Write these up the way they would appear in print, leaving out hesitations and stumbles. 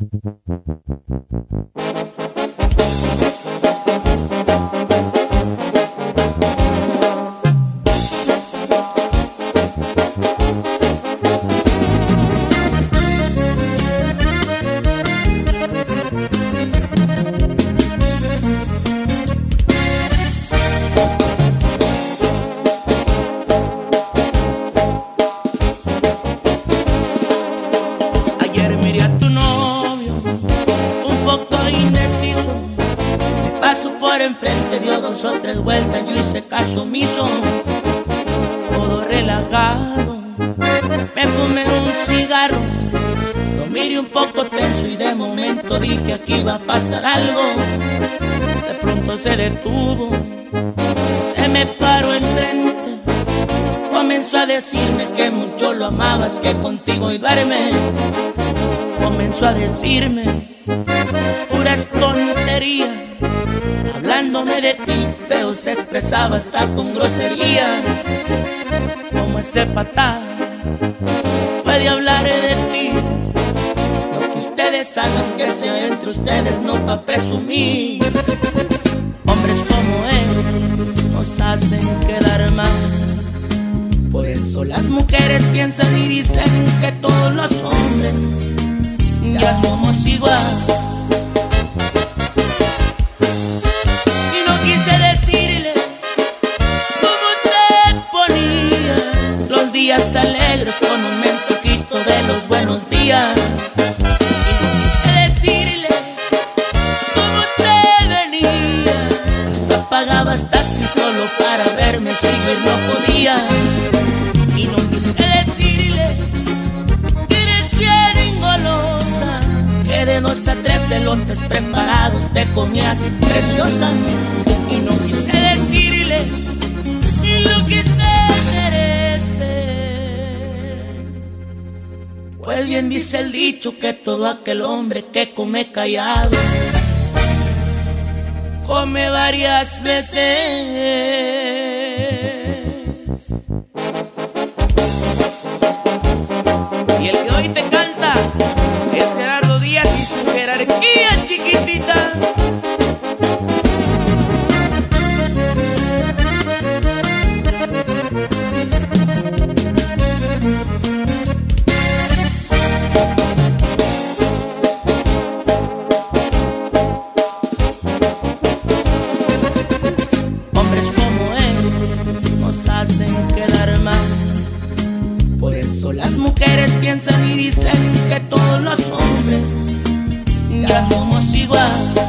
Enfrente dio 2 o 3 vueltas, yo hice caso omiso, todo relajado. Me fumé un cigarro, lo miré un poco tenso y de momento dije aquí iba a pasar algo. De pronto se detuvo, se me paró enfrente, comenzó a decirme que mucho lo amabas, que contigo iba a irme. Comenzó a decirme puras tonterías, hablándome de ti, feo se expresaba hasta con grosería. Como ese patán puede hablar de ti, lo que ustedes hagan que sea entre ustedes, no pa' presumir. Hombres como él nos hacen quedar mal, por eso las mujeres piensan y dicen que todos los hombres ya somos igual. Quise decirle cómo te ponía los días alegres con un mensajito de los buenos días. Y no quise decirle cómo te venía, hasta pagabas taxi solo para verme, si ver no podía. Y no quise decirle que eres bien engolosa, que de 2 a 3 elotes preparados te comías preciosa. Y no quise decirle lo que se merece, pues bien dice el dicho que todo aquel hombre que come callado come varias veces. Y el que hoy te canta es Gerardo Díaz y su jerarquía chiquitita. Hombres como él nos hacen quedar mal, por eso las mujeres piensan y dicen que todos los hombres ya somos igual.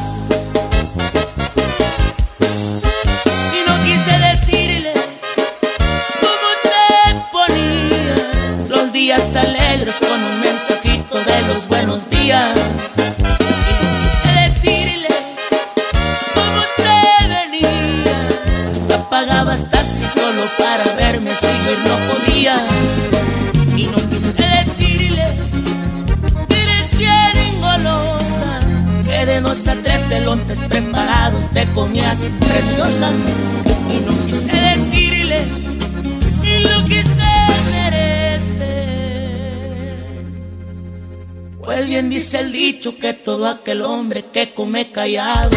Y no quise decirle cómo te ponía los días alegres con un mensajito de los buenos días. Y no quise decirle cómo te venía, hasta pagabas taxi solo para verme, si ver no podía. Y no quise decirle que eres bien engolosa, que de 2 a 3 elotes preparados te comías preciosa. Y no quise decirle lo que se merece, pues bien dice el dicho que todo aquel hombre que come callado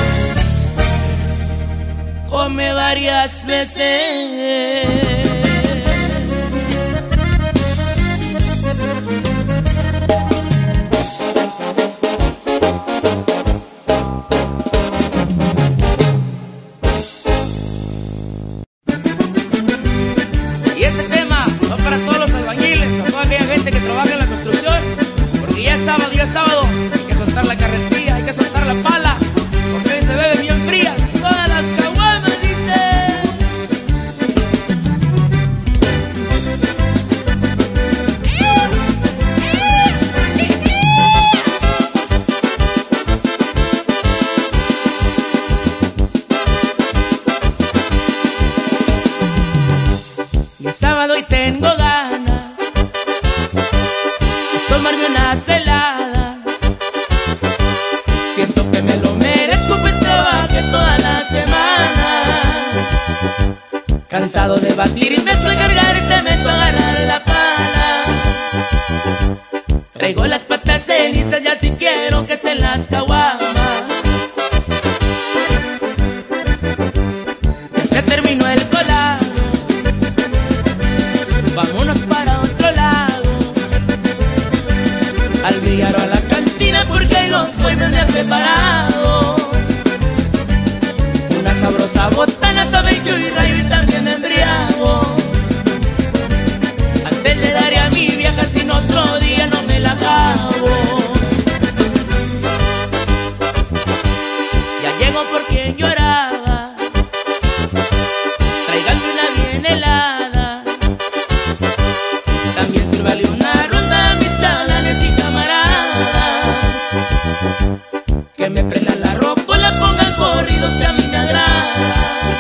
come varias veces. Y este tema va para todos los albañiles, a toda aquella gente que trabaja en la construcción, porque ya es sábado, hay que soltar la carretilla, hay que soltar la pala, porque hoy se bebe bien fría, todas las caguamas, dice. Y es sábado y tengo ganas de tomarme una celada. Siento que me lo merezco, pues trabajé toda la semana. Cansado de batir, me estoy a mirar y se meto a agarrar la pala. Traigo las patas cenizas y así quiero que la cantina porque hay dos coimas me han preparado una sabrosa botana, sabe que hoy rayo y también me embriago. Antes le daré a mi vieja, sin otro día no me la acabo. Ya llego por quien lloraba, tráiganme una bien helada. También sírvale una ronda a mis chalanes y camaradas. Que me prendan la ropa, la pongan corridos que a mí me agrada.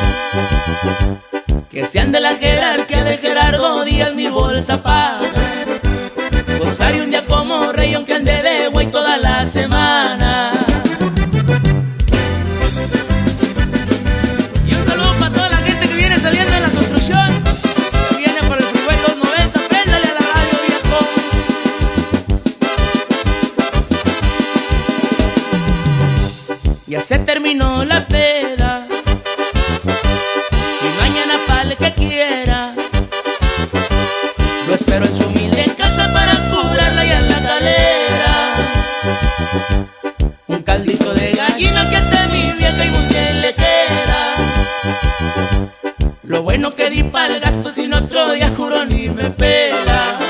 Que sean de la jerarquía de Gerardo Díaz, mi bolsa paga. Gozaré un día como rey aunque ande de güey toda la semana. Y un saludo para toda la gente que viene saliendo de la construcción, que viene por el freeway 290, préndale a la radio, viejo. Ya se terminó la peda y mañana pa'l que quiera. Lo espero en su humilde casa para curarla ya en la calera. Un caldito de gallina que hace mi vieja y muy bien le queda. Lo bueno que di pa'l gasto, sin otro día juro ni me pela.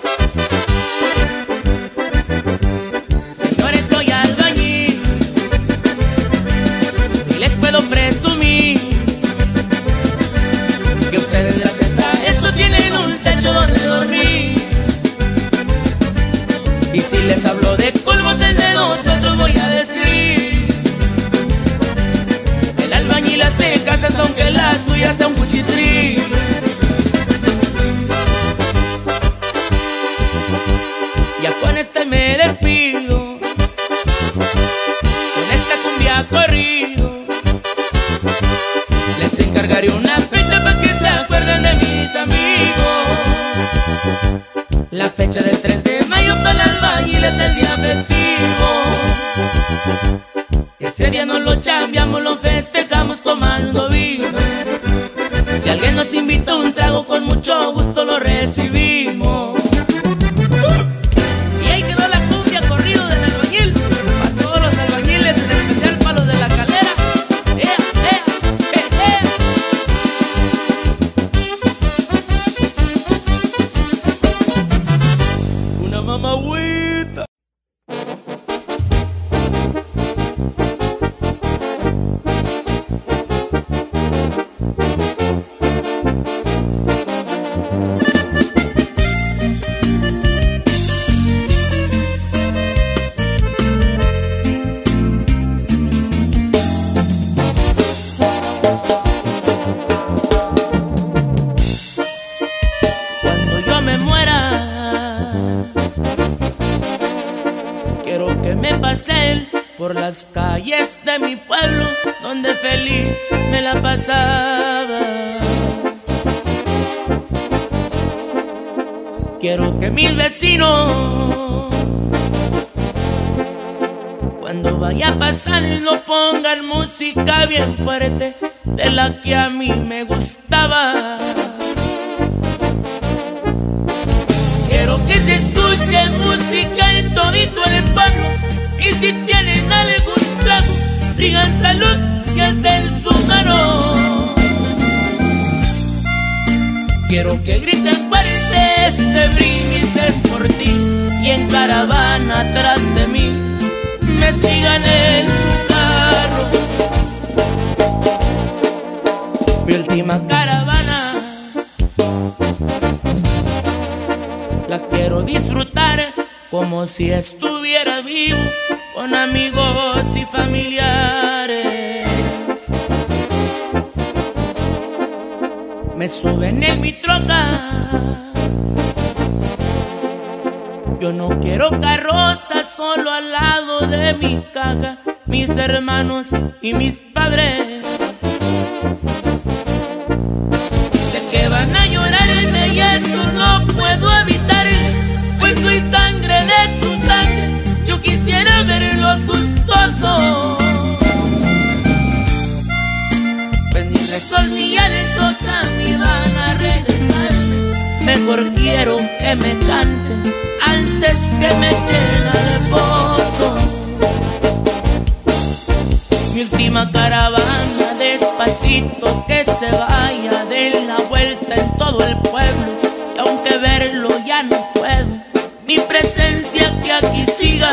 Señores, soy albañil y les puedo presumir que ustedes gracias a eso tienen un techo donde dormir. Y si les hablo de colmos es de nosotros voy a decir: el albañil hace casas aunque la suya sea un cuchitril. Ya con este me despido, con esta cumbia corrido. Les encargaré una fecha para que se acuerden de mis amigos. La fecha del 3 de mayo para el albañil es el día festivo. Ese día no lo chambeamos, lo festejamos tomando vino. Si alguien nos invita a un trago, con mucho gusto lo recibimos. Y ahí quedó la cumbia corrido del albañil, para todos los albañiles, en especial para los de la calera. Una mamagüita. Cuando yo me muera, quiero que me pasen por las calles de mi pueblo, donde feliz me la pasaba. Quiero que mis vecinos, cuando vaya a pasar, no pongan música bien fuerte de la que a mí me gustaba. Quiero que se escuche música en todito el pueblo, y si tienen algún trago, digan salud y alcen su mano. Quiero que griten fuerte este brindis es por ti, y en caravana atrás de mí me sigan en su carro. Mi última caravana la quiero disfrutar como si estuviera vivo, con amigos y familiares. Me suben en mi troca, yo no quiero carroza, solo al lado de mi caja, mis hermanos y mis padres. Sé que van a llorarme y eso no puedo evitar, pues soy sangre de su sangre, yo quisiera verlos gustosos. Pues ni rezos ni llantos a mí van a regresar, mejor quiero que que me canten antes que me llene de pozo. Mi última caravana, despacito que se vaya, de la vuelta en todo el pueblo, y aunque verlo ya no puedo, mi presencia que aquí siga.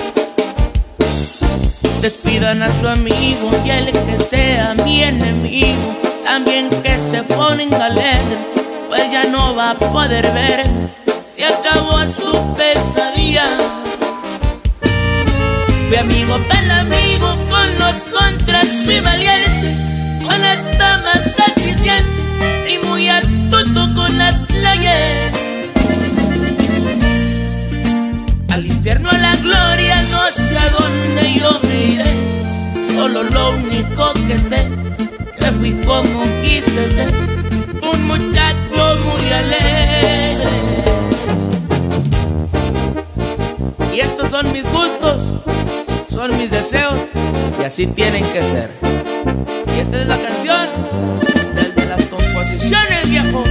Despidan a su amigo y el que sea mi enemigo, también que se ponga alegre, pues ya no va a poder ver, se acabó su pesadilla. Fui amigo para el amigo, con los contras fui valiente, con las damas sacriciente y muy astuto con las leyes. Al infierno, a la gloria, no sé a dónde yo me iré, solo lo único que sé, que fui como quise ser, un muchacho muy alegre. Y estos son mis gustos, son mis deseos, y así tienen que ser. Y esta es la canción desde las composiciones, viejo.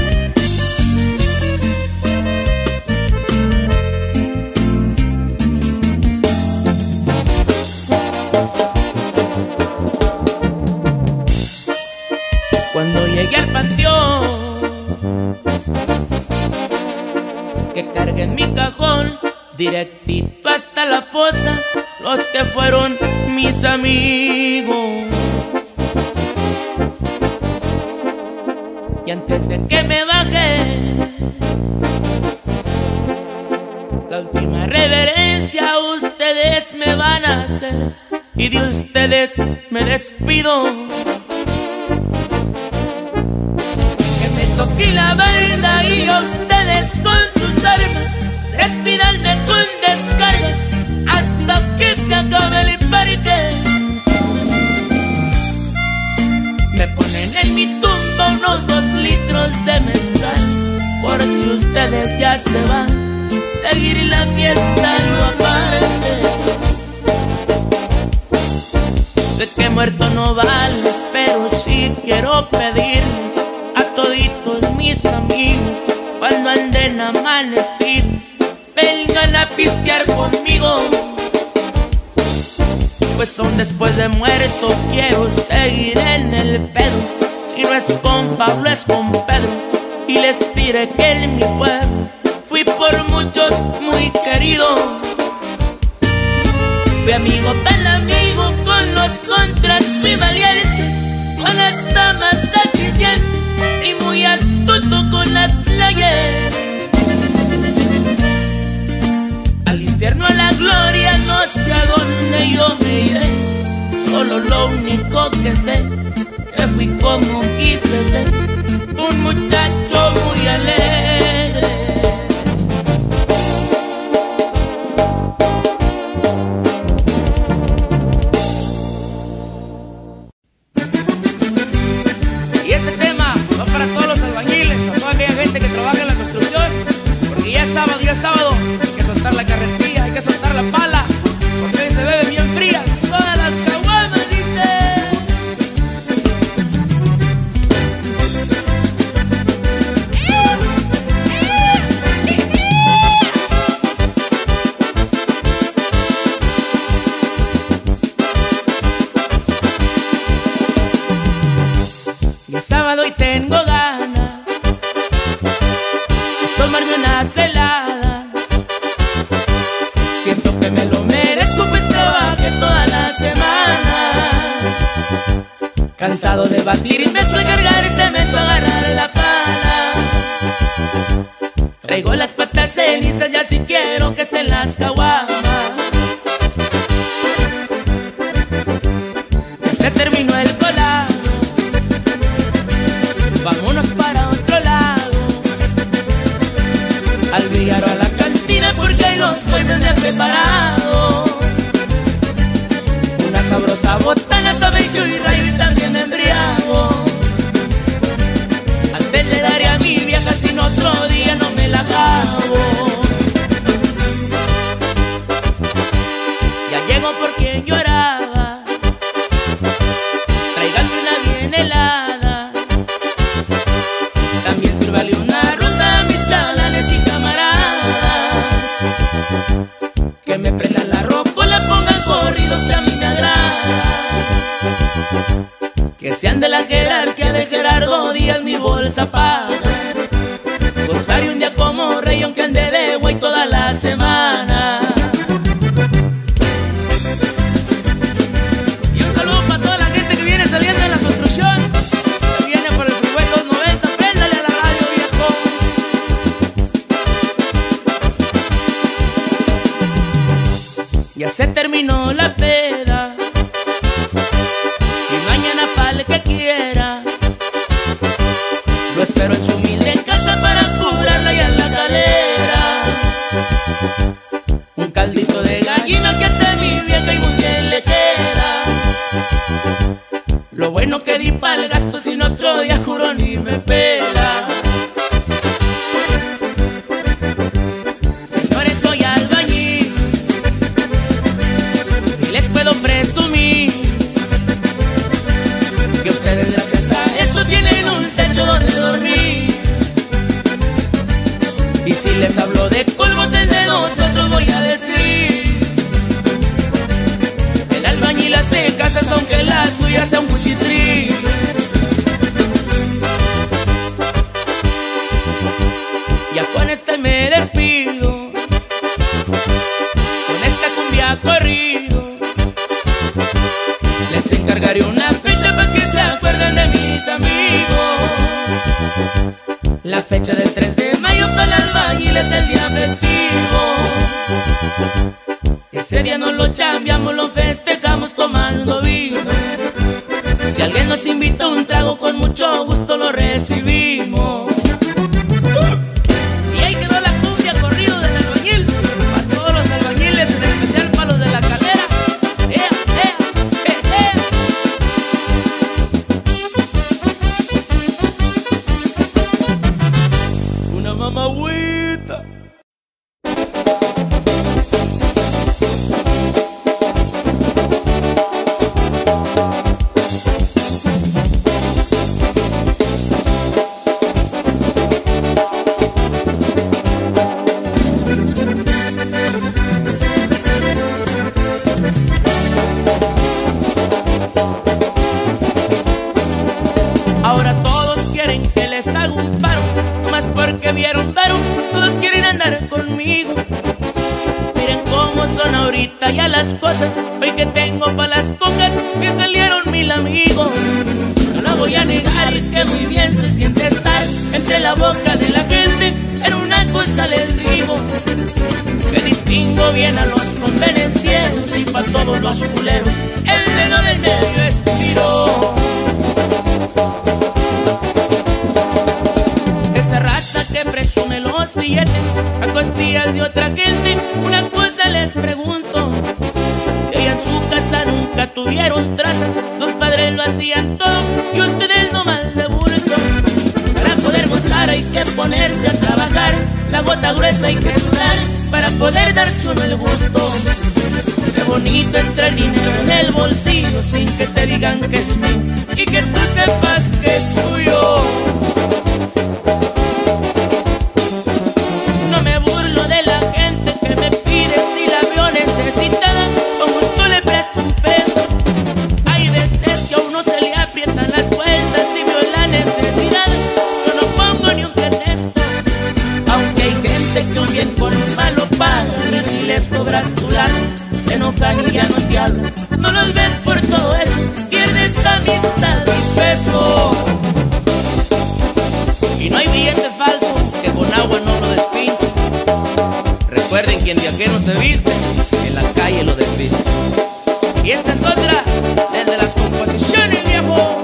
Cuando llegué al panteón, que cargué en mi cajón, directito hasta la fosa, los que fueron mis amigos. Y antes de que me baje, la última reverencia ustedes me van a hacer, y de ustedes me despido. Que me toque la verdad y a ustedes con sus armas despídanme con descargas hasta que se acabe el parque. Me ponen en mi tumba unos 2 litros de mezcal, por si ustedes ya se van, seguir la fiesta no aparte. Sé que muerto no vales, pero sí quiero pedirles a toditos mis amigos, cuando anden amanecidos, vengan a pistear conmigo, pues aún después de muerto quiero seguir en el pedo. Si no es con Pablo es con Pedro, y les diré que en mi pueblo fui por muchos muy querido. Fui amigo tan amigo, con los contras fui valiente, con las damas sacriciente y muy astuto con las leyes. Al infierno, a la gloria, no sé a dónde yo me iré, solo lo único que sé, que fui como quise ser, un muchacho muy alegre. Y este tema va para todos los albañiles, a toda aquella gente que trabaja en la construcción, porque ya es sábado, hay que soltar la carretilla, hay que soltar la pala, porque hoy se bebe bien fría, todas las caguamas, dice. Y es sábado y tengo ganas de tomarme una celada. Siento que me lo merezco, pues trabajé toda la semana. Cansado de batir y me estoy cargar y cemento a agarrar la pala. Traigo las patas cenizas y así quiero que estén las caguamas. Ya se terminó el colado, vámonos para otro lado, al billar o a la cantina, porque hay 2 fuentes de preparado. Una sabrosa botana, sabe yo y Ray también embriago. Antes le daré a mi vieja, sin otro día no me la acabo. Ya llego por quien lloraba, tráiganme una bien helada. También sírvale una ronda a mis chalanes y camaradas. la jerarquía de Gerardo Díaz mi bolsa paga. Gozaré un día como rey aunque ande de güey toda la semana. Y un saludo para toda la gente que viene saliendo de la construcción, que viene por el freeway 290, préndale a la radio, viejo. Ya se terminó la peda y mañana pa'l que quiera lo espero en su humilde casa para curarla ya en la calera. Un caldito de gallina que hace mi vieja y muy bien le queda. Lo bueno que di pa'l gasto, sin otro día juro ni me pela. Señores, soy albañil y les puedo presumir que ustedes gracias a eso tienen un techo donde dormir. Y si les hablo de polvos el de nosotros voy a decir: el albañil hace casas aunque la suya sea un cuchitril. Ya con este me despido, con esta cumbia corrido. Les encargaré una fecha para que se acuerden de mis amigos. La fecha del 3 de mayo para el albañil es el día festivo. Ese día no lo chambeamos, lo festejamos tomando vino. Si alguien nos invita a un trago, con mucho gusto lo recibimos. Y ahí quedó la cumbia corrido del albañil, para todos los albañiles, en especial para los de la calera. Una mamagüita. Ahora todos quieren que les haga un paro, nomás porque vieron varón, todos quieren andar conmigo. Miren cómo son ahorita ya las cosas, hoy que tengo pa' las cocas, me salieron 1000 amigos. No lo voy a negar que muy bien se siente estar entre la boca de la gente, pero una cosa les digo, que distingo bien a los convenencieros y pa' todos los culeros el dedo del medio estiro. Esa raza que presume los billetes a costillas de otra gente, una cosa les pregunto: si allá en su casa nunca tuvieron trazas, sus padres lo hacían todo y ustedes nomás de bulto. Para poder gozar hay que ponerse a trabajar, la gota gruesa hay que sudar para poder darse uno el gusto. Qué bonito es traer dinero en el bolsillo sin que te digan que es mío y que tú sepas que es tuyo. No me burlo de la gente que me pide si la veo necesitada, con gusto le presto un peso. Hay veces que a uno se le aprietan las vueltas y veo la necesidad, yo no pongo ni un pretexto. Aunque hay gente que un bien con un malo paga, y si les cobras tu lana se enojan y ya no te hablan. No los ves por todo eso, pierdes amistad y peso. Y no hay billete falso que con agua no lo despinte. Recuerden, quien de aquel no se viste, en la calle lo desviste. Y esta es otra, desde las composiciones, viejo.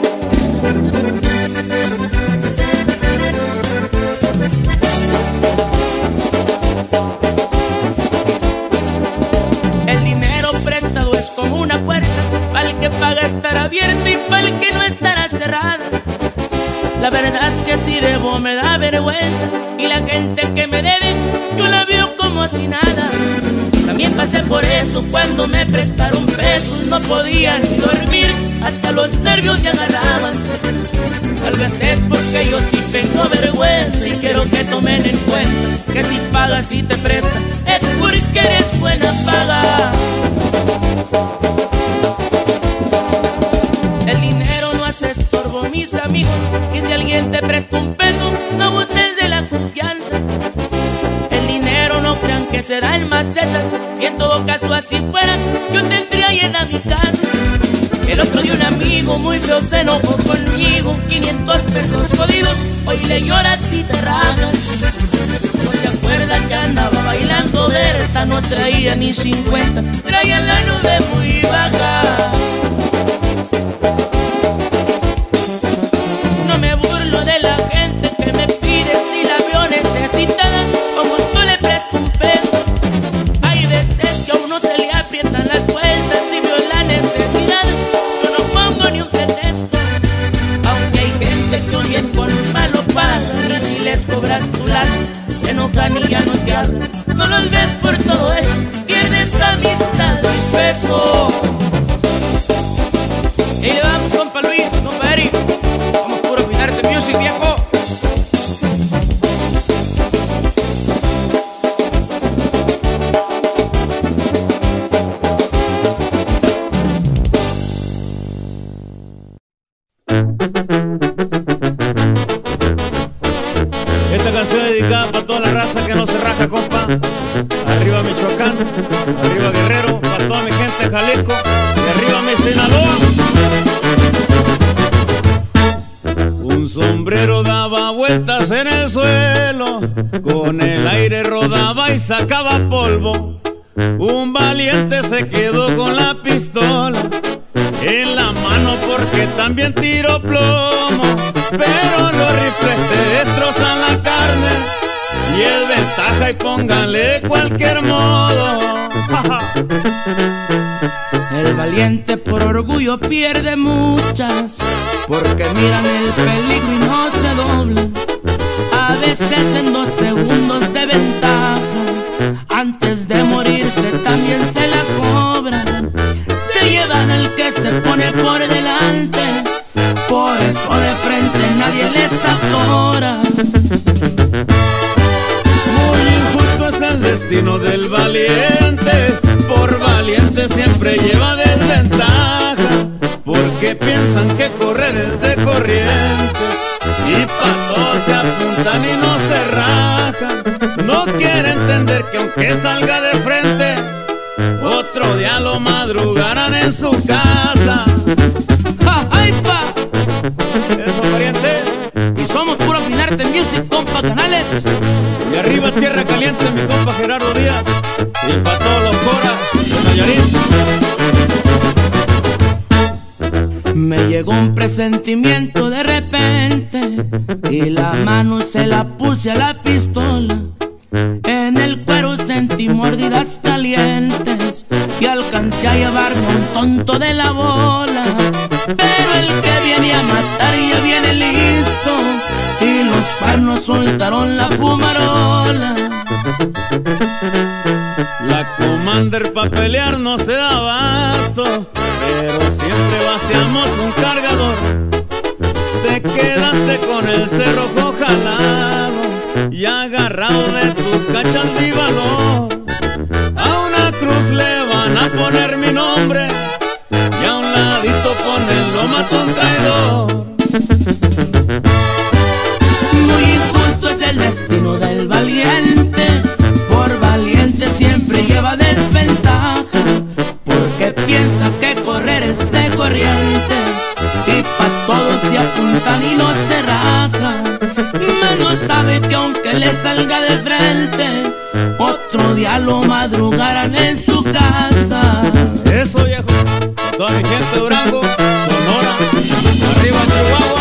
El dinero prestado es como una puerta, pa'l que paga estará abierta y pa'l que no estará cerrada. La verdad es que si debo me da vergüenza, y la gente que me debe yo la veo como si nada. También pasé por eso cuando me prestaron pesos, no podía ni dormir, hasta los nervios me agarraban. Tal vez es porque yo sí tengo vergüenza y quiero que tomen en cuenta que si pagas y te prestan es porque eres buena paga. El dinero no hace estorbo recetas. Si en todo caso así fuera, yo tendría llena mi casa. El otro día un amigo muy feo se enojó conmigo, 500 pesos jodidos, hoy le lloras y te rajas. No se acuerdan que andaba bailando Berta, no traía ni 50, traía la nube muy baja. No me burlo de la gente que me pide si la veo necesitada, como tú le presto un peso. Hay veces que a uno se le aprietan las vueltas y veo la necesidad, yo no pongo ni un pretexto. Aunque hay gente que un bien con un malo paga, y si les cobras tu lana, se enojan y ya no te hablan. No los ves por todo eso, tienes amistad y peso. Y le vamos, compa Luis, compa Eric, vamos puro Finarte Music, viejo. Esta canción es dedicada para toda la raza que no se raja, compa. Arriba Michoacán, arriba Guerrero, para toda mi gente de Jalisco, y arriba mi Sinaloa. Un sombrero daba vueltas en el suelo, con el aire rodaba y sacaba polvo. Un valiente se quedó con la pistola en la mano porque también tiró plomo. Pero los rifles te destrozan la carne y es ventaja y pónganle cualquier modo. El valiente por orgullo pierde muchas, porque miran el peligro y no se doblan. A veces en 2 segundos de ventaja, antes de morirse también se la cobran. Se llevan al que se pone por delante, por eso de frente nadie les atora. Muy injusto es el destino del valiente, por valiente siempre lleva desventaja, porque piensan que correr es de corrientes y pa' todos se apuntan y no se rajan. No quiere entender que aunque salga de frente, otro día lo madrugarán en su casa. ¡Ay, pa! Eso, pariente. Y somos puro Finarte Music, compa Canales. Y arriba tierra caliente, mi compa Gerardo Díaz. Y pa' todos los coras de Nayarit. Me llegó un presentimiento de repente y la mano se la puse a la pistola. En el cuero sentí mordidas calientes y alcancé a llevarme a un tonto de la bola. Pero el que viene a matar ya viene listo y los cuernos soltaron la fumarola. La Commander pa' pelear no se da abasto, pero siempre vaciamos un cargador. Te quedaste con el cerrojo jalado y agarrado de tus cachas mi valor. A una cruz le van a poner mi nombre y a un ladito ponen lo mató un traidor. Muy injusto es el destino del valiente, por valiente siempre lleva desventaja, porque piensa que correr es de corrientes y pa' todos se apuntan y no se rajan. Menos sabe que aunque le salga de frente, otro día lo madrugarán en su casa. Eso, viejo, toda mi gente de Durango, Sonora, arriba Chihuahua.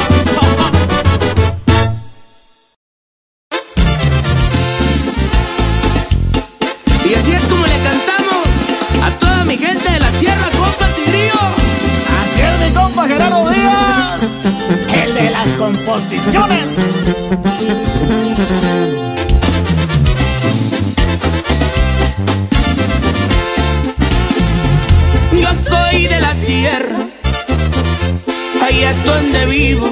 Y así es como le cantamos a toda mi gente de la sierra, compa Tigrillo. Así es mi compa Gerardo Díaz, el de las composiciones. Yo soy de la sierra, ahí es donde vivo.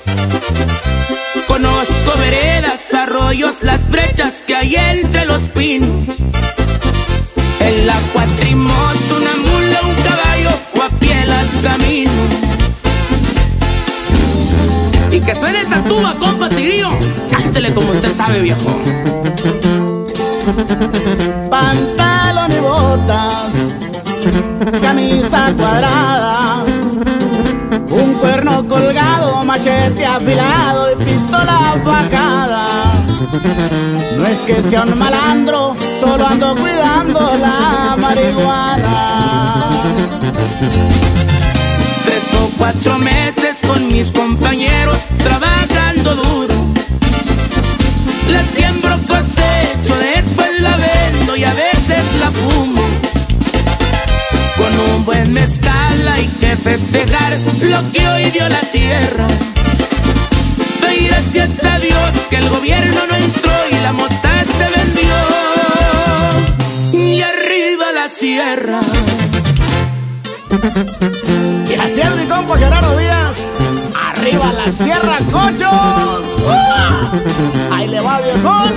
Conozco veredas, arroyos, las brechas que hay entre los pinos. En la cuatrimoto, una mula, un caballo o a pie las camino. Y que suene esa tuba, compa Tigrillo. Cántele como usted sabe, viejo. Pantal camisa cuadrada, un cuerno colgado, machete afilado y pistola bajada. No es que sea un malandro, solo ando cuidando la marihuana. 3 o 4 meses con mis compañeros trabajando duro. La siembro, cosecho, después la vendo y a veces la fumo. Con un buen mezcal hay que festejar lo que hoy dio la tierra. Doy gracias a Dios que el gobierno no entró y la mota se vendió. Y arriba la sierra. Y así es mi compa Gerardo Díaz. Arriba la sierra, cochos. Ahí le va, viejón.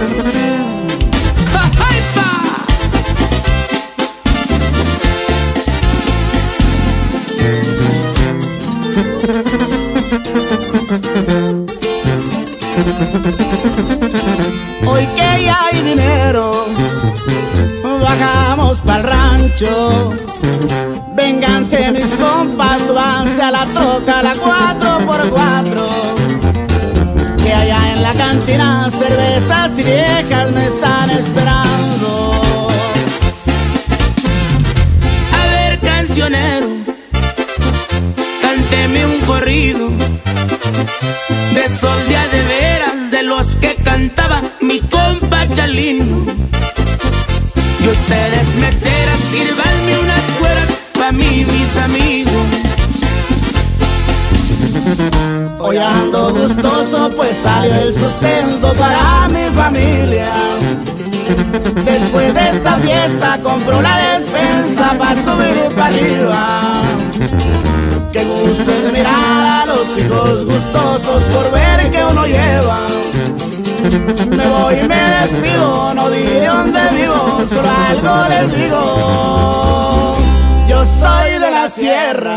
Hoy que ya hay dinero, bajamos pa'l rancho. Vénganse mis compas, súbanse a la troca, la 4x4. Que allá en la cantina cervezas y viejas me están esperando. A ver, cancionero, cánteme un corrido de esos días de veras, de los que cantaba mi compa Chalino. Y ustedes meseras, sírvanme unas cueras pa' mí, mis amigos. Hoy ando gustoso, pues salió el sustento para mi familia. Después de esta fiesta compro la despensa pa' subir pa' arriba. Qué gusto es mirar a los hijos gustosos por ver que uno lleva. Me voy y me despido, no diré dónde vivo, solo algo les digo. Yo soy de la sierra.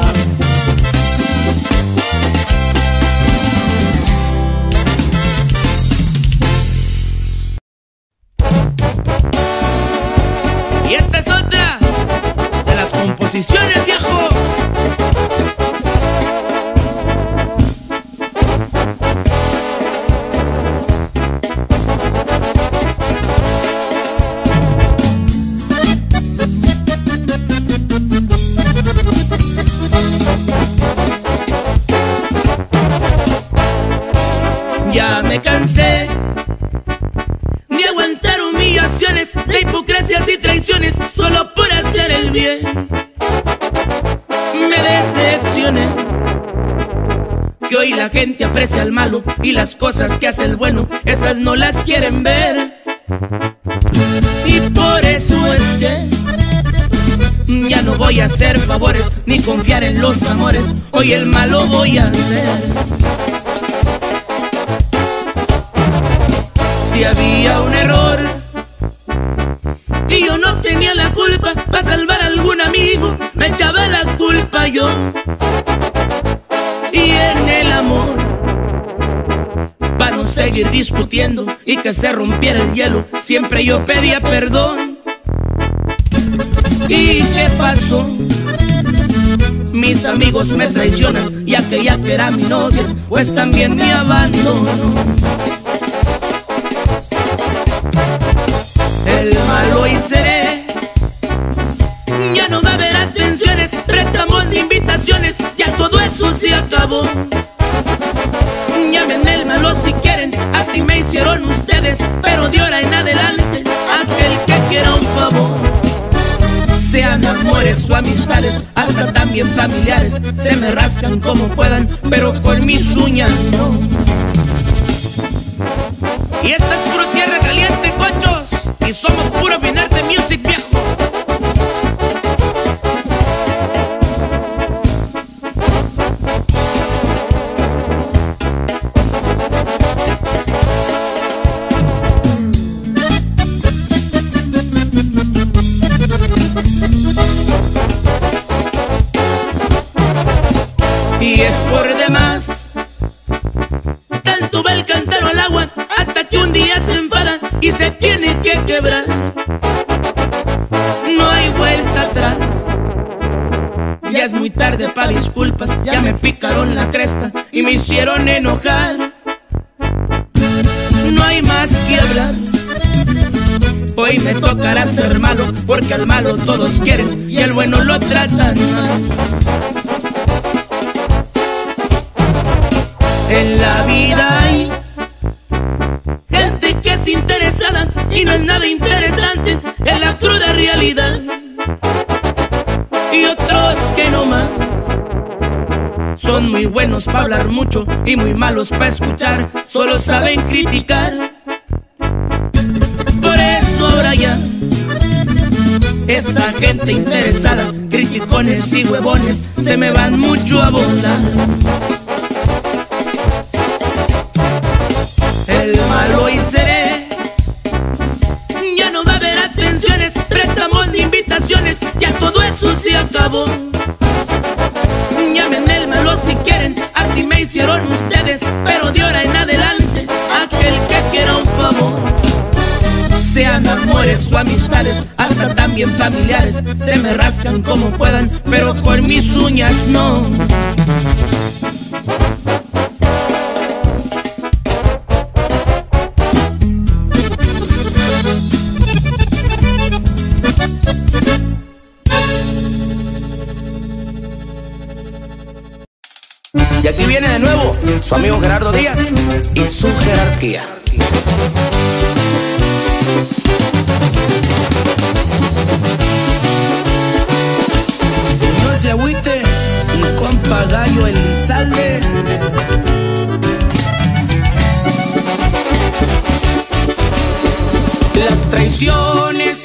Y esta es otra de las composiciones, viejo. Ya me cansé de aguantar humillaciones, de hipocresías y traiciones solo por hacer el bien. Me decepcioné que hoy la gente aprecia al malo y las cosas que hace el bueno, esas no las quieren ver. Y por eso es que ya no voy a hacer favores ni confiar en los amores, hoy el malo voy a hacer. Si había un error y yo no tenía la culpa, para salvar a algún amigo me echaba la culpa yo. Y en el amor, para no seguir discutiendo y que se rompiera el hielo, siempre yo pedía perdón. ¿Y qué pasó? Mis amigos me traicionan y aquella que era mi novia pues también me abandonó. El malo y seré, ya no va a haber atenciones, préstamos ni invitaciones, ya todo eso se acabó. Llámenme el malo si quieren, así me hicieron ustedes, pero de ahora en adelante, aquel que quiera un favor. Sean amores o amistades, hasta también familiares, se me rascan como puedan, pero con mis uñas no. Y esta es puro tierra caliente, cochos, y somos puro Binarte Music, viejo. Y es por demás, tanto va el cántaro al agua, hasta que un día se enfada y se tiene que quebrar. No hay vuelta atrás, Ya es muy tarde pa' disculpas, ya me picaron la cresta y me hicieron enojar. No hay más que hablar, hoy me tocará ser malo, porque al malo todos quieren y al bueno lo tratan mal. En la vida hay gente que es interesada y no es nada interesante en la cruda realidad. Y otros que no más son muy buenos para hablar mucho y muy malos para escuchar, solo saben criticar. Por eso ahora ya esa gente interesada, criticones y huevones, se me van mucho a volar. El malo y seré, ya no va a haber atenciones, préstamos ni invitaciones, ya todo eso se acabó. Llámenme el malo si quieren, así me hicieron ustedes, pero de ahora en adelante, aquel que quiera un favor, sean amores o amistades, hasta también familiares, se me rascan como puedan, pero con mis uñas no. Y aquí viene de nuevo su amigo Gerardo Díaz y su jerarquía. No se agüite, mi compa Gallo Elizalde. Las traiciones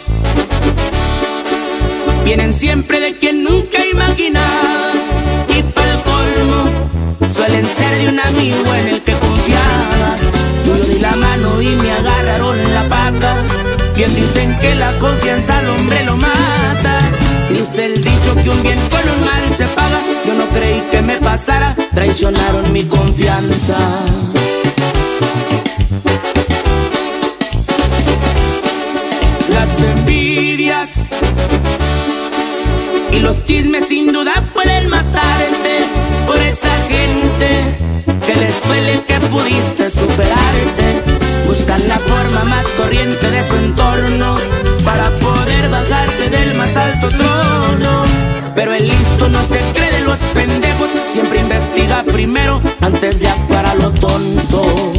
vienen siempre de quien nunca imaginas, y pa'l colmo suelen ser de un amigo en el que confiabas. Yo di la mano y me agarraron la pata. Bien dicen que la confianza al hombre lo mata. Dice el dicho que un bien con un mal se paga. Yo no creí que me pasara, traicionaron mi confianza. Las envidias y los chismes sin duda pueden matarte. Por esa gente que les duele que pudiste superarte, buscan la forma más corriente de su entorno para poder bajarte del más alto trono. Pero el listo no se cree de los pendejos, siempre investiga primero antes de actuar a lo tonto.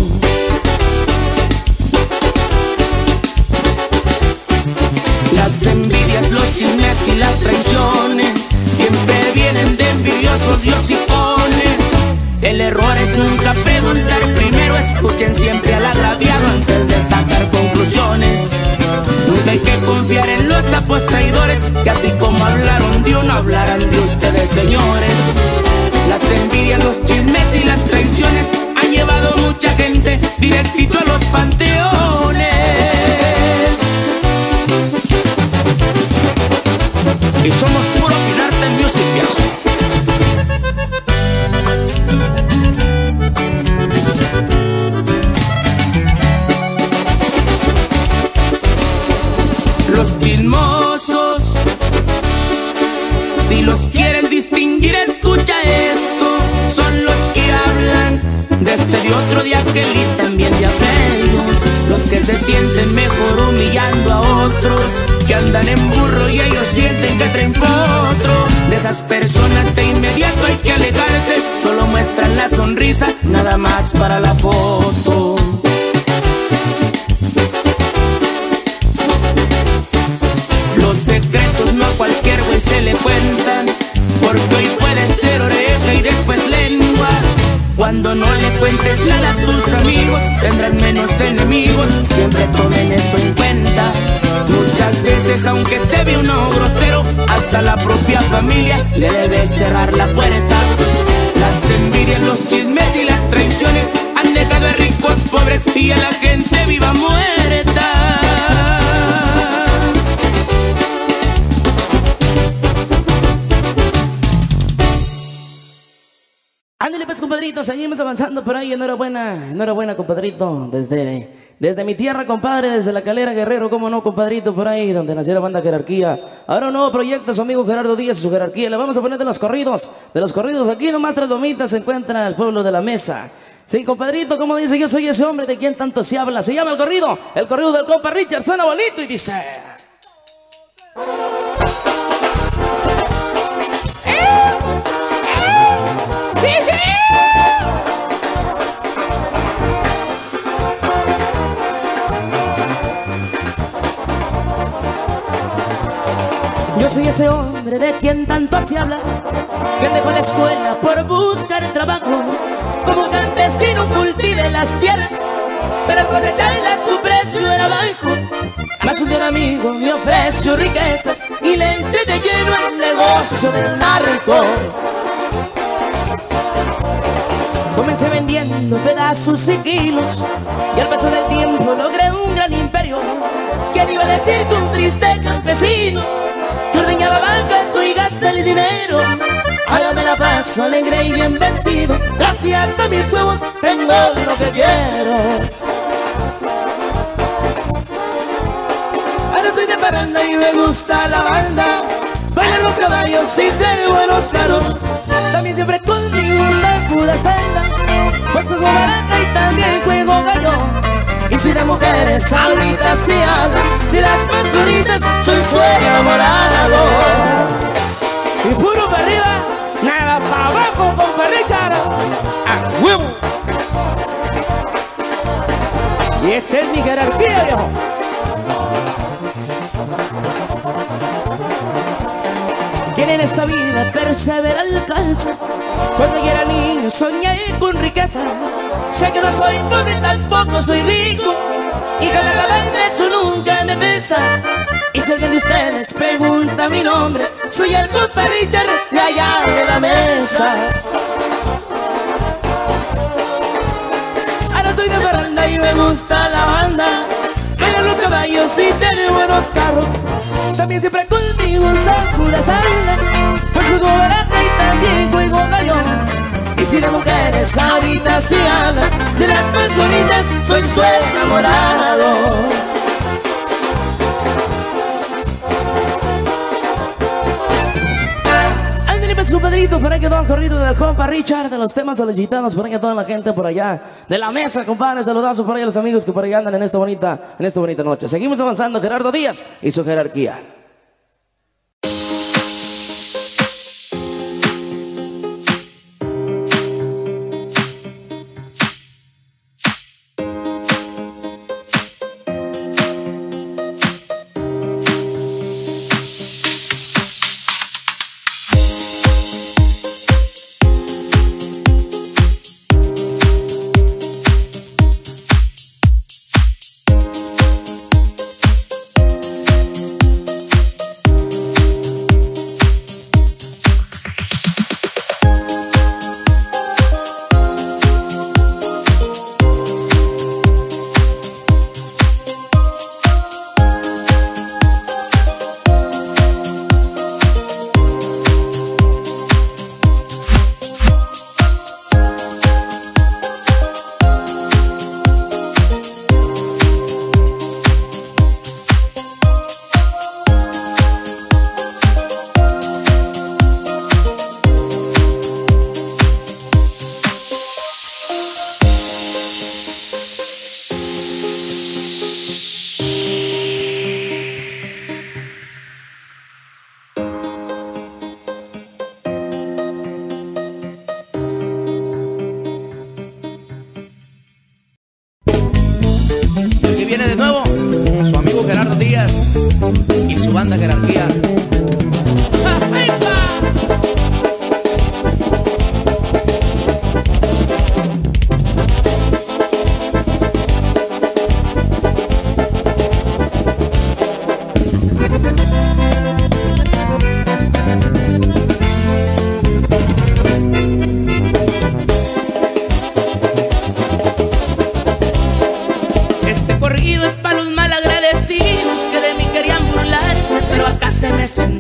Las envidias, los chismes y las traiciones siempre vienen de envidiosos y hocicones. El error es nunca preguntar primero, escuchen siempre al agraviado antes de sacar conclusiones. Nunca hay que confiar en los sapos traidores, que así como hablaron de uno, hablarán de ustedes, señores. Las envidias, los chismes y las traiciones han llevado mucha gente directito a los panteones. Y somos puro Finarte Music, viejo. Los chismosos, si los quieres distinguir, escucha esto. Son los que hablan de este de otro, de aquel y también de aquellos. Los que se sienten mejor humillando a otros, que andan en burro y ellos sienten que traen potro. De esas personas de inmediato hay que alejarse, solo muestran la sonrisa, nada más para la foto. Los secretos no a cualquier güey se le cuentan, porque hoy puede ser oreja y después lengua. Cuando no le cuentes nada a tus amigos, tendrás menos enemigos, siempre tomen eso en cuenta. Muchas veces, aunque se ve uno grosero, hasta la propia familia le debes cerrar la puerta. Las envidias, los chismes y las traiciones han dejado a ricos pobres y a la gente viva muerta. Ándale pues, compadrito, seguimos avanzando por ahí. Enhorabuena, compadrito. Desde mi tierra, compadre, desde La Calera, Guerrero, cómo no, compadrito, por ahí donde nació la banda Jerarquía. Ahora un nuevo proyecto, su amigo Gerardo Díaz y su Jerarquía. Le vamos a poner de los corridos. Aquí nomás tras lomitas se encuentra el pueblo de La Mesa. Sí, compadrito, como dice, yo soy ese hombre de quien tanto se habla. Se llama el corrido del compa Richard. Suena bonito y dice... Yo soy ese hombre de quien tanto se habla, que dejó la escuela por buscar trabajo. Como campesino cultive las tierras, pero cosecharlas su precio era bajo. Mas un amigo me ofreció riquezas y le entré de lleno al negocio del narco. Comencé vendiendo pedazos y kilos, y al paso del tiempo logré un gran imperio. ¿Quién iba a decir que un triste campesino que ordeñaba vacas y gasta el dinero? Ahora me la paso alegre y bien vestido, gracias a mis huevos tengo lo que quiero. Ahora soy de parranda y me gusta la banda, bailan los caballos y de buenos carros. También siempre conmigo sacuda salda, pues juego baraja y también juego gallo. Y si de mujeres ahorita se habla, de las más bonitas soy su enamorado. Y puro para arriba, nada para abajo, compa Richard. ¡A huevo! Y esta es mi jerarquía, viejo. Quien en esta vida persevera alcanza. Cuando yo era niño soñé con riquezas. Sé que no soy pobre, tampoco soy rico, y ganar eso nunca me pesa. Y si alguien de ustedes pregunta mi nombre, soy el compa Richard de allá de La Mesa. Ahora soy de parranda y me gusta la banda, bailan los caballos y tiene buenos carros. También siempre conmigo saco la salda, pues juego baraja y también juego gallo. Y si de mujeres ahorita se habla, de las más bonitas soy su enamorado. Ándale pues, compadrito, por ahí quedó el corrido del compa Richard, de los temas solicitados por ahí a toda la gente por allá de La Mesa, compadre. Saludazo por ahí a los amigos que por ahí andan en esta bonita noche. Seguimos avanzando, Gerardo Díaz y su Jerarquía. Viene de nuevo su amigo Gerardo Díaz y su banda Jerarquía. Es para los malagradecidos que de mí querían burlarse, pero acá se me sentó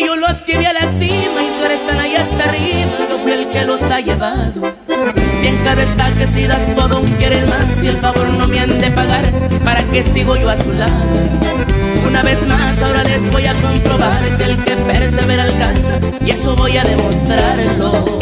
yo los llevé a la cima y ahora están ahí hasta arriba. Yo fui el que los ha llevado. Bien claro está que si das todo aún quieres más, y el favor no me han de pagar, ¿para qué sigo yo a su lado? Una vez más ahora les voy a comprobar que el que persevera alcanza, y eso voy a demostrarlo.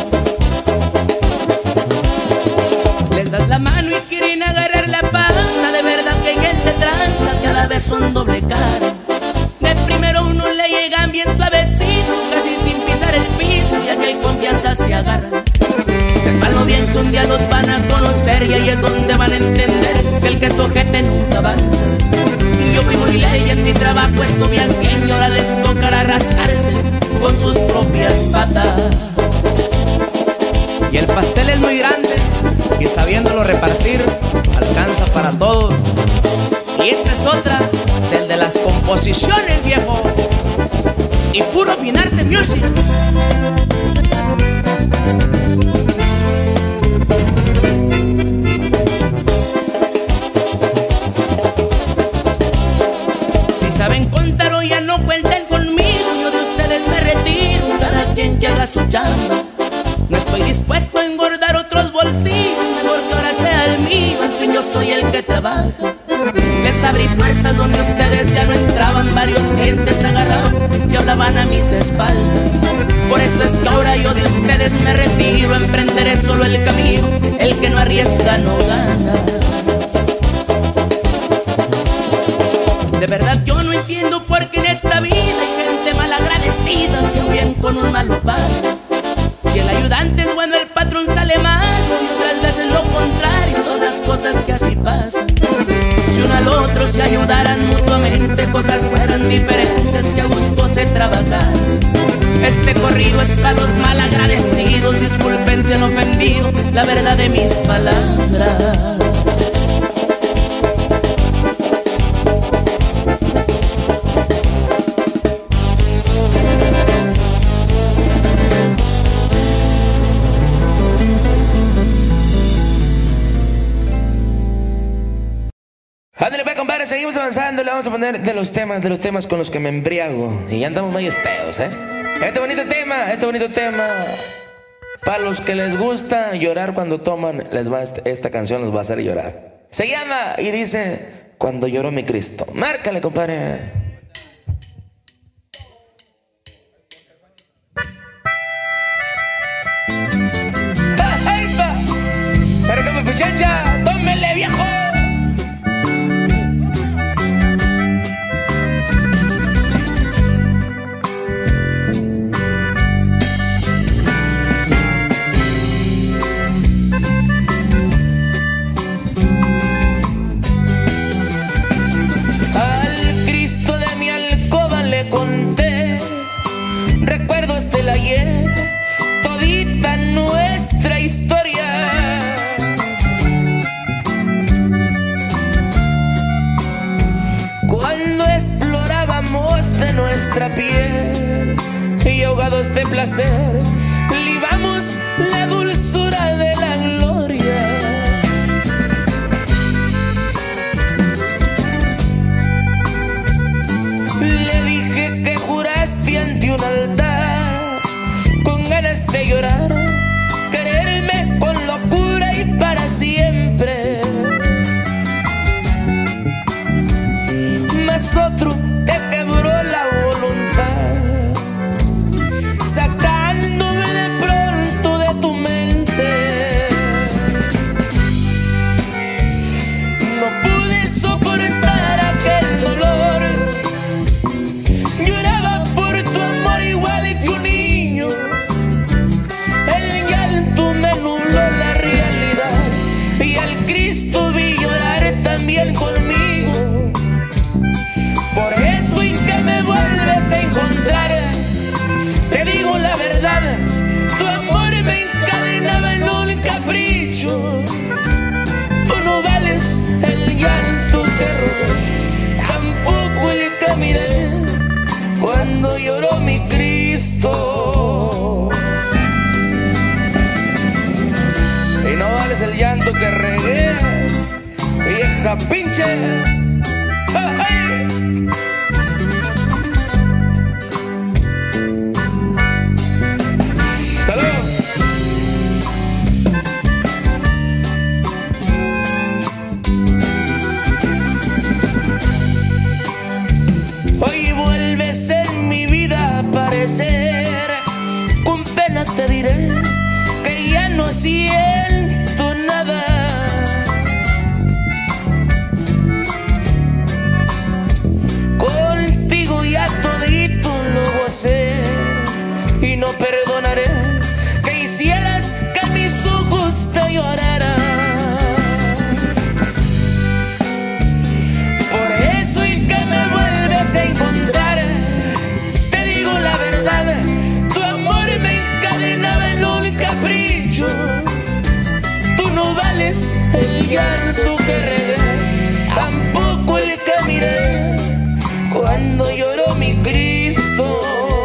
Les das la mano y quieren agarrar la palma, de verdad que hay gente tranza, cada vez son doble cara. De primero uno le llegan bien suavecito, casi sin pisar el piso, ya que hay confianza se agarran. Sépanlo bien que un día los van a conocer, y ahí es donde van a entender que el que se ojete nunca avanza. Yo fui muy ley, en mi trabajo estuve al 100 y ahora les tocará rascarse con sus propias patas. Y el pastel es muy grande y sabiéndolo repartir alcanza para todos. Y esta es otra del de las composiciones, viejo, y puro Finarte Music. Si saben contar o ya no cuenten conmigo, yo de ustedes me retiro, cada quien que haga su chamba. No estoy dispuesto a engordar otros bolsillos, mejor que ahora sea el mío, al fin yo soy el que trabaja. Les abrí puertas donde ustedes ya no entraban, varios clientes agarraban y hablaban a mis espaldas. Por eso es que ahora yo de ustedes me retiro, emprenderé solo el camino, el que no arriesga no gana. De verdad yo no entiendo por qué en esta vida hay gente malagradecida que bien con un malo padre. Si el ayudante es bueno, el patrón sale mal, y otras veces lo contrario, son las cosas que así pasan. Si uno al otro se ayudaran mutuamente, cosas fueran diferentes, que a gusto se trabajar. Este corrido es para los malagradecidos, disculpen si han ofendido la verdad de mis palabras. Ándale, pues, compadre, seguimos avanzando. Le vamos a poner de los temas con los que me embriago. Y ya andamos medio pedos, Este bonito tema, para los que les gusta llorar cuando toman, esta canción los va a hacer llorar. Se llama y dice, Cuando lloró mi Cristo. Márcale, compadre. Pero como pichacha, tómele, viejo. Recuerdos del ayer, todita nuestra historia. Cuando explorábamos de nuestra piel y ahogados de placer, libamos la dulzura de la gloria. Le dije que juraste ante un altar, con ganas de llorar, quererme con locura y para siempre. Mas otro te quebró la voluntad, sacándome de pronto de tu mente. No pude soportar aquel dolor, lloraba por tu amor igual que un niño. El llanto me nubló la realidad y al Cristo vi llorar también conmigo. Por eso y que me vuelves a encontrar, te digo la verdad, tu amor me encadenaba en un capricho. Tú no vales el llanto que robé, tampoco el que miré cuando lloró mi Cristo. Y no vales el llanto que regué, vieja pinche. siento nada. Contigo ya todito lo gocé y no perdonaré que hicieras que mis ojos te lloraran. Por eso y que me vuelves a encontrar, te digo la verdad, tu amor me encadenaba en un capricho. Tú no vales el llanto que regué, tampoco el que miré cuando lloró mi Cristo.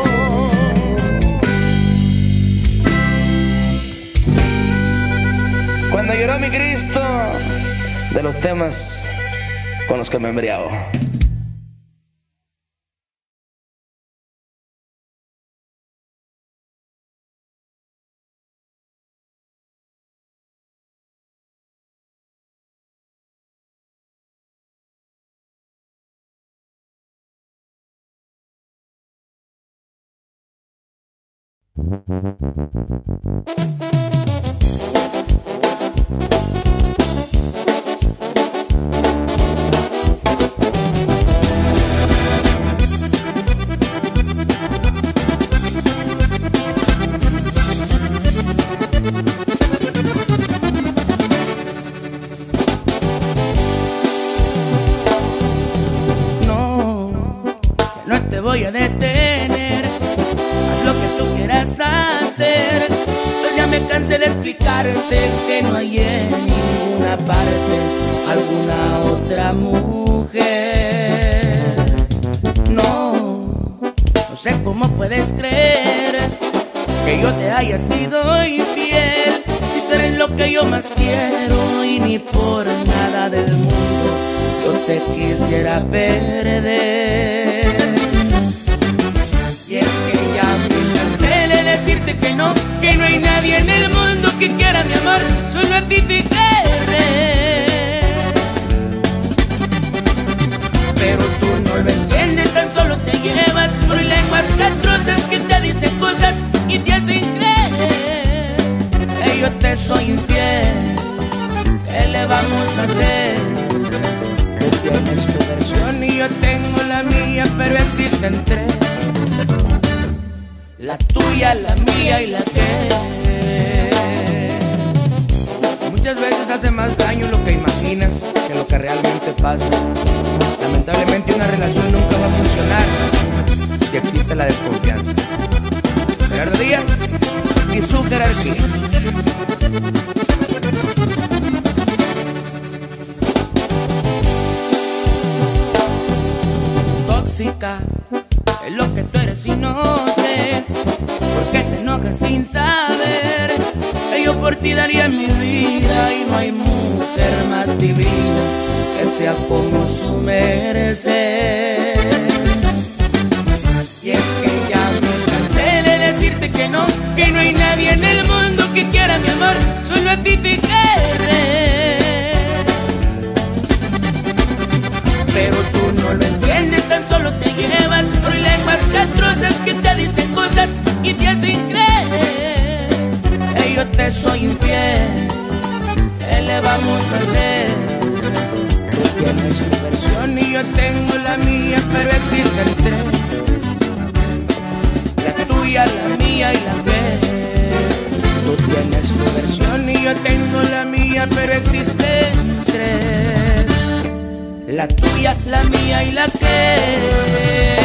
Cuando lloró mi Cristo, de los temas con los que me he embriago. No te voy a detener, haz lo que tú quieras hacer. Pues ya me cansé de explicarte que no hay en ninguna parte alguna otra mujer. No sé cómo puedes creer que yo te haya sido infiel, si tú eres lo que yo más quiero y ni por nada del mundo yo te quisiera perder. Y es que ya me cansé de decirte que no hay nadie en el mundo que quiera mi amor, solo a ti te querré. Pero tú no lo entiendes, tan solo te llevas por lenguas castrosas que te dicen cosas y te hacen creer que yo te soy infiel. ¿Qué le vamos a hacer? Tú tienes tu versión y yo tengo la mía, pero existen tres: la tuya, la mía y la que. Muchas veces hace más daño lo que imaginas que lo que realmente pasa. Lamentablemente una relación nunca va a funcionar si existe la desconfianza. Gerardo Díaz y su jerarquía. Tóxica es lo que tú eres y no sé por qué te enojas sin saber que yo por ti daría mi vida y no hay mujer más divina que sea como su merecer. Y es que ya me cansé de decirte que no hay nadie en el mundo que quiera mi amor, solo a ti te querré. Pero tú no lo entiendes, tan solo te llevas por lenguas castrosas que te dicen cosas y te hacen creer que yo te soy infiel. ¿Qué le vamos a hacer? Tú tienes tu versión y yo tengo la mía, pero existen tres: la tuya, la mía y la que. Tú tienes tu versión y yo tengo la mía, pero existen tres: la tuya, la mía y la que.